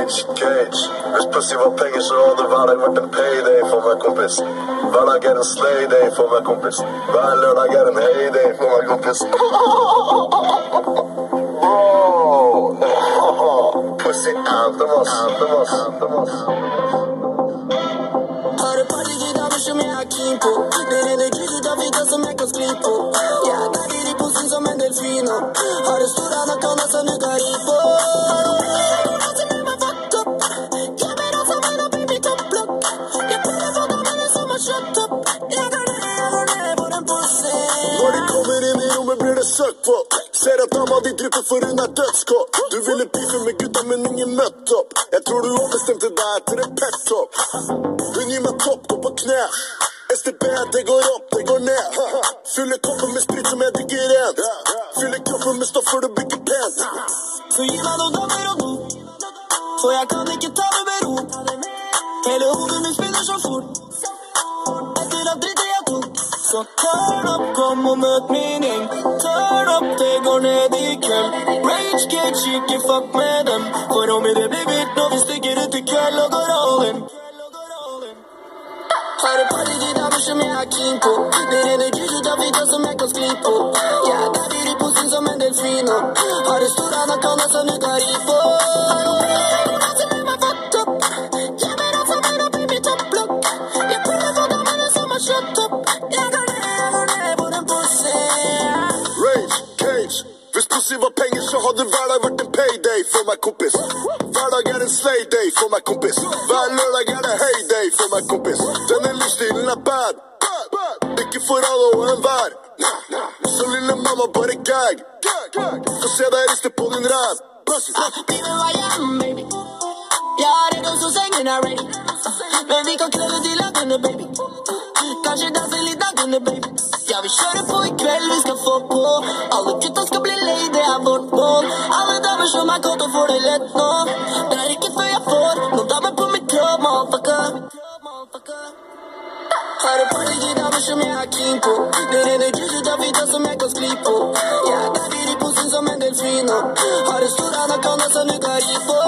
Cage. Hvis pussy var penger, så hadde hverdag vært en payday for meg, kompis. Hver dag er en slay-day for meg, kompis. Hver lørdag er en heyday for meg, kompis. Pussy anthem, ass. Har et par digge damer som jeg er keen på. Det renner grus ut av vita som jeg kan skli på. Jeg er der i posen som en delfin. Har en stor anaconda som du kan ri på. Når de kommer inn i rommet blir det søkt på. Ser at dama di drypper for hun er dødskåt. Du ville pife med gutta, men ingen møtt opp. Jeg tror du ombestemte deg etter en pet-top. Hun gir meg topp, gå på kne. STB, det går opp, det går ned. Fyller koppen med sprit som jeg drikker rent. Fyller kroppen med stoff for du bygger pent. Så gi meg noen damer og no, for jeg kan ikke ta det med ro. Hele hodet mitt spinner så fort etter at drittet jeg tok. Så turn up, kom og møt min gjeng. Turn up, det går ned i kveld. Rage cage, ikke fuck med dem. For homie, det blir vilt når vi stikker ut i kveld og går all in. Har et par digge damer som jeg er keen på. Det renner grus ut av vita som jeg kan skli på. Jeg er der i posen som en delfin. Har en stor anaconda som du kan ri på. Var penger, så hadde hver dag vært en payday for meg, kompis. Hver dag er en slay-day for meg, kompis. Hver lørdag er det heyday for meg, kompis. Denne livsstilen er bad. Ikke for alle og enhver. Så lille mamma, bare gag. Få se deg riste på din ræv. Even hva jeg er, baby. Jeg har en gang så sengen er ready. Men vi kan kløve til lagene, baby. Kanskje danse litt dagene, baby. Ja, vi kjører på i kveld, vi skal få på. Alle gutta skal bli lei, det er vårt mål. Alle damer som er kåte får det lett nå. Det er ikke før jeg får noen damer på mitt kropp, motherfucker. Har et par digge damer som jeg er keen på. Det renner grus ut av vita som jeg kan skli på. Jeg er der i posen som en delfin. Har en stor anaconda som du kan ri på.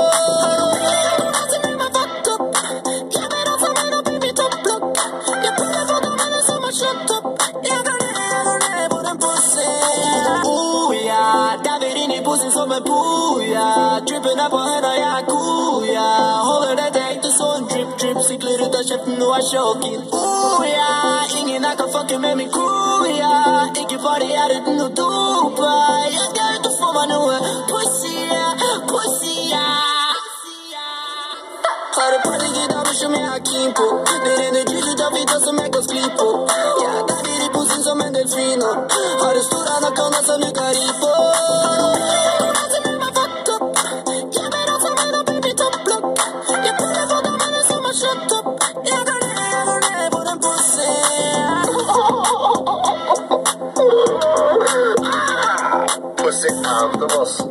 Som en boja, drippen er på henne, jeg er god, ja. Holder dette ekte sånn drip, sykler ut av kjeften, nå er sjokken. Ja, ingen her kan fucke med min crew, ja. Ikke bare jeg er uten noe dope. Jeg skal ut og få meg noe pussy, ja. Har et par digge damer som jeg er keen på. Det renner grus ut av vita som jeg kan skli på. Jeg er der i posen som en delfin. Har en stor anaconda som du kan ri på. Pussy anthem, ass.